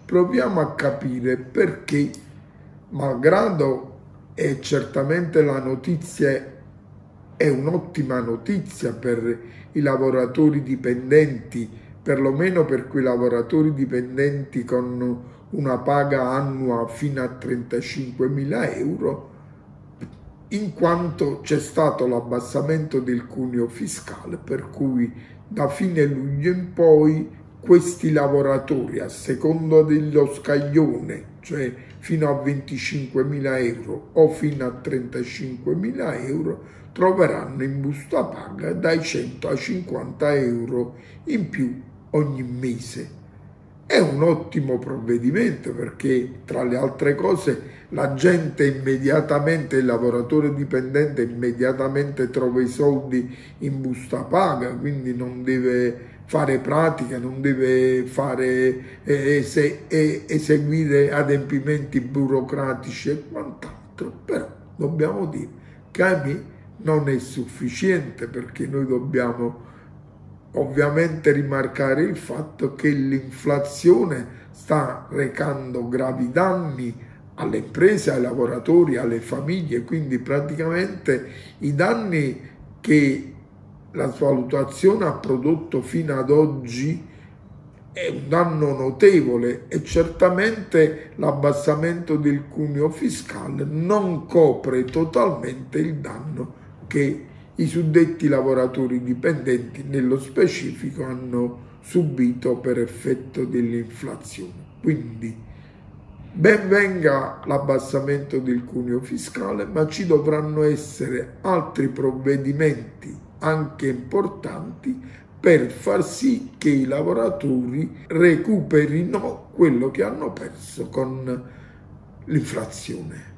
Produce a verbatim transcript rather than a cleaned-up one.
proviamo a capire perché, malgrado è certamente la notizia è un'ottima notizia per i lavoratori dipendenti, perlomeno per quei lavoratori dipendenti con una paga annua fino a trentacinquemila euro, in quanto c'è stato l'abbassamento del cuneo fiscale, per cui da fine luglio in poi questi lavoratori, a seconda dello scaglione, cioè fino a venticinquemila euro o fino a trentacinquemila euro, troveranno in busta paga dai cento ai cinquanta euro in più ogni mese. È un ottimo provvedimento perché, tra le altre cose, la gente immediatamente, il lavoratore dipendente immediatamente trova i soldi in busta paga, quindi non deve fare pratica, non deve fare, eh, ese, eh, eseguire adempimenti burocratici e quant'altro. Però dobbiamo dire che a me non è sufficiente, perché noi dobbiamo ovviamente rimarcare il fatto che l'inflazione sta recando gravi danni alle imprese, ai lavoratori, alle famiglie, quindi praticamente i danni che la svalutazione ha prodotto fino ad oggi è un danno notevole e certamente l'abbassamento del cuneo fiscale non copre totalmente il danno che i suddetti lavoratori dipendenti nello specifico hanno subito per effetto dell'inflazione. Quindi ben venga l'abbassamento del cuneo fiscale, ma ci dovranno essere altri provvedimenti anche importanti per far sì che i lavoratori recuperino quello che hanno perso con l'inflazione.